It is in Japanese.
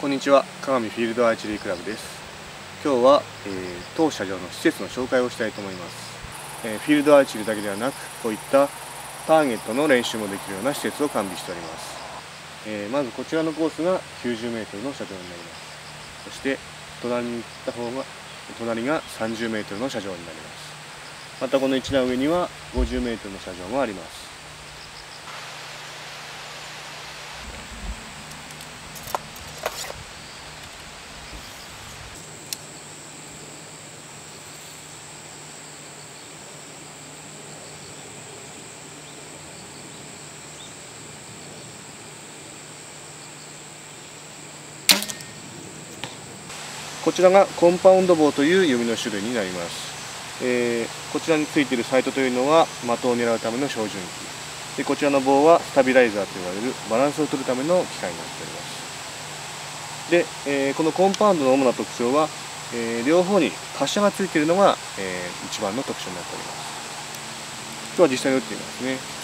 こんにちは、鏡フィールドアーチェリークラブです。今日は、当社場の施設の紹介をしたいと思います。フィールドアーチェリーだけではなく、こういったターゲットの練習もできるような施設を完備しております。まずこちらのコースが90メートルの射場になります。そして隣に行った方が隣が30メートルの射場になります。またこの一段上には50メートルの射場もあります。こちらがコンパウンド棒という弓の種類になります。こちらについているサイトというのは的を狙うための照準器で、こちらの棒はスタビライザーと言われるバランスを取るための機械になっております。で、このコンパウンドの主な特徴は、両方に滑車がついているのが、一番の特徴になっております。今日は実際に打ってみますね。